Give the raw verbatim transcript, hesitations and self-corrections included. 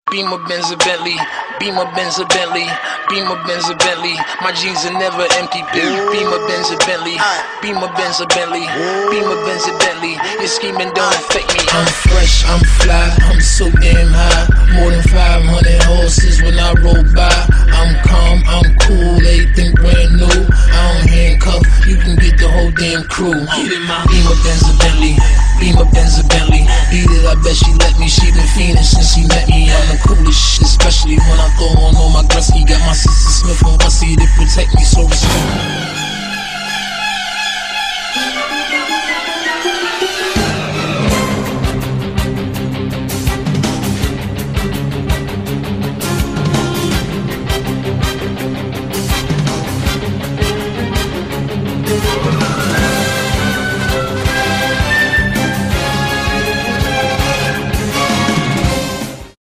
Beamer, Benz, a Bentley. Beamer, Benz, a Bentley. Beamer, Benz, a Bentley. My jeans are never empty. Beamer, Benz, a Bentley. Beamer, Benz, a Bentley. Beamer, Benz, a Bentley. Your scheming don't affect me. I'm fresh, I'm fly, I'm so damn high. More than five hundred horses when I roll by. I'm calm, I'm cool, everything brand new. I don't handcuff, you can get the whole damn crew. Beamer, Benz, a Bentley. Beamer, Benz, a Bentley. Beat it, I bet she let me. She been fiending since she met me. I'm the coolest shit, especially when I throw on all my Gretzky. Got my sister Smith and Wessie to protect